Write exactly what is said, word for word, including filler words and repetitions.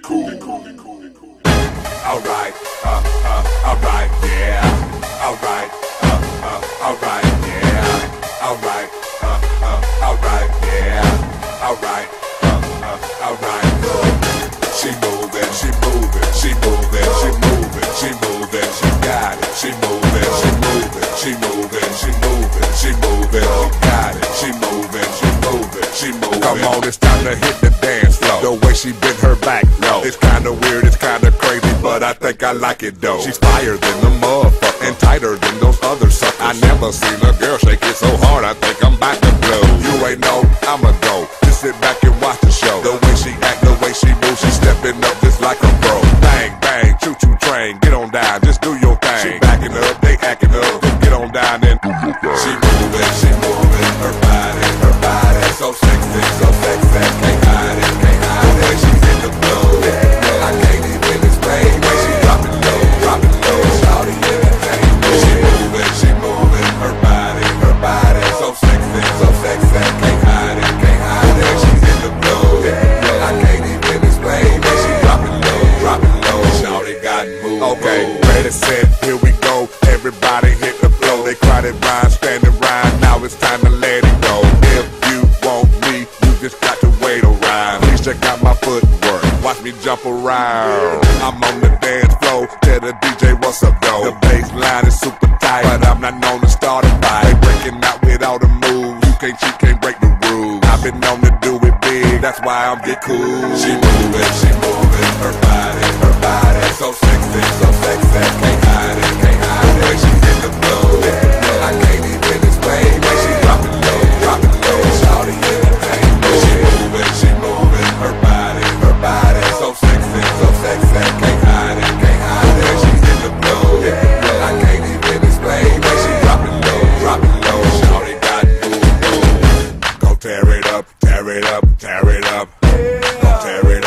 get cool. Alright, uh, uh, alright, yeah. Alright, uh, uh, alright, yeah. Alright, uh, uh, alright, yeah. Alright, uh, uh, alright, look. She moving, she moving, she moving, she moving, she moving, she got it. She moving, she moving, she moving, she moving, she moving, she got it. She moving, she moving, she moving. Come on, it's time to hit the dance floor. The way she bent her back, no. It's kinda weird, it's kinda crazy, but I think I like it though. She's fire than the motherfucker and tighter than those other suckers. I never seen a girl shake it so hard, I think I'm about to blow. You ain't know, I'ma go. Just sit back and watch the show. The way she act, the way she moves, she stepping up just like a pro. Bang, bang, choo-choo train, get on down, just do your thing. She backing up, they acting up, get on down and do your thing. She moving, she moving, her body, her body, so sexy, so sexy, can't hide it, can't hide it. The way she's in the flow, I can't even explain. The way she dropping low, dropping low, shawty everything. She moving, she moving, her body, her body, so sexy, so sexy, can't hide it, can't hide it. The way she's in the flow, I can't even explain. The way she dropping low, dropping low, shawty got moved. Okay, ready, set, here we go. Everybody hit the flow. They crowded rhyme, standing rhyme. Now it's time to let it go. If you want me, you just got to wait a rhyme. Please check out my footwork. Watch me jump around. I'm on the dance floor. Tell the D J what's up, though. The bass line is super tight, but I'm not known to start a fight. Breaking out with all the moves. You can't cheat, can't break the rules. I've been known to do it big. That's why I'm get cool. She moving, she moving. Her body, her body, so sexy, so sexy. Can't hide it, can't hide it. The way she's in the flow, I can't even explain. The way she dropping low, dropping low, shawty everything. She moving, she moving. Her body, her body, so sexy, so sexy. Can't hide it, can't hide it. The way she's in the flow, I can't even explain. The way she dropping low, dropping low, shawty got moved. Go tear it up, tear it up, tear it up. Go tear it up.